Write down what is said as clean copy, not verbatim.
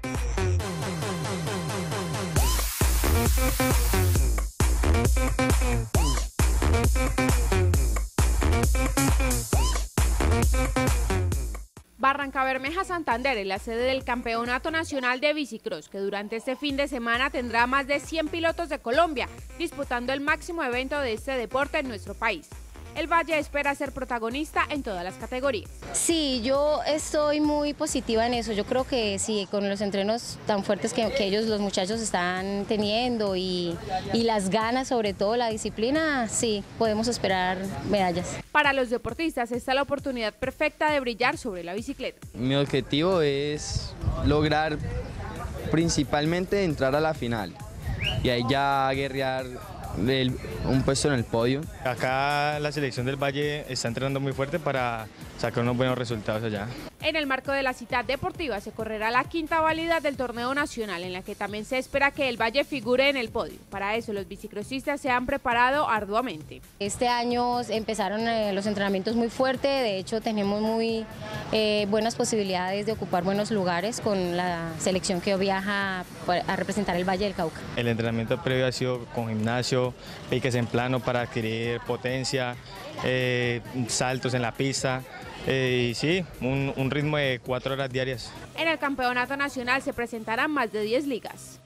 Barrancabermeja Santander es la sede del Campeonato Nacional de Bicicross, que durante este fin de semana tendrá más de 100 pilotos de Colombia, disputando el máximo evento de este deporte en nuestro país. El Valle espera ser protagonista en todas las categorías. Sí, yo estoy muy positiva en eso. Yo creo que sí, con los entrenos tan fuertes que ellos, los muchachos, están teniendo y las ganas, sobre todo la disciplina, sí, podemos esperar medallas. Para los deportistas, esta es la oportunidad perfecta de brillar sobre la bicicleta. Mi objetivo es lograr principalmente entrar a la final y ahí ya guerrear un puesto en el podio. Acá la selección del Valle está entrenando muy fuerte para sacar unos buenos resultados allá. En el marco de la cita deportiva se correrá la quinta válida del torneo nacional, en la que también se espera que el Valle figure en el podio. Para eso los bicicrossistas se han preparado arduamente. Este año empezaron los entrenamientos muy fuertes, de hecho tenemos muy buenas posibilidades de ocupar buenos lugares con la selección que viaja a representar el Valle del Cauca. El entrenamiento previo ha sido con gimnasio, piques en plano para adquirir potencia, saltos en la pista. Y sí, un ritmo de 4 horas diarias. En el campeonato nacional se presentarán más de 10 ligas.